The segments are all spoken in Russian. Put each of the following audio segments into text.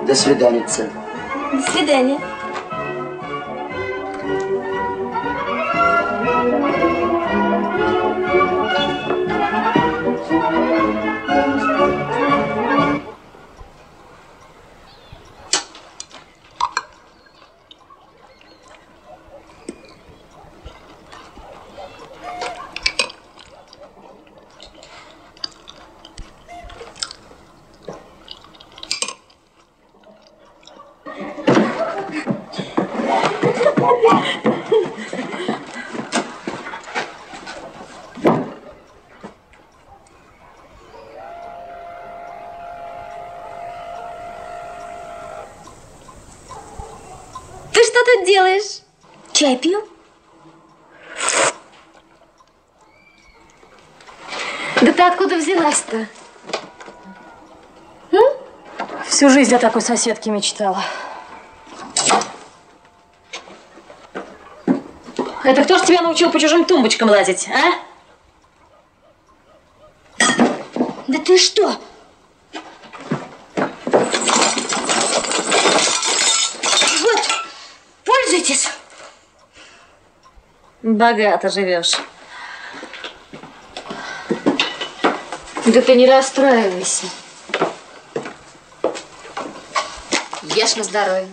До свиданица. До свидания. Ты что тут делаешь? Чай пью. Да ты откуда взялась-то? Всю жизнь о такой соседке мечтала. Это кто ж тебя научил по чужим тумбочкам лазить, а? Да ты что? Вот, пользуйтесь. Богато живешь. Да ты не расстраивайся. Ешь на здоровье.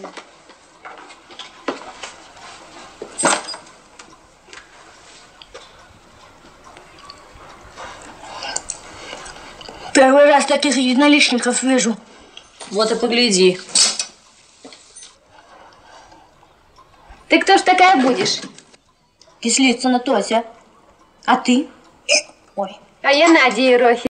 Первый раз таких единоличников вижу. Вот и погляди. Ты кто ж такая будешь? Кислицына Тося. А ты? Ой. А я Надя Ерохина.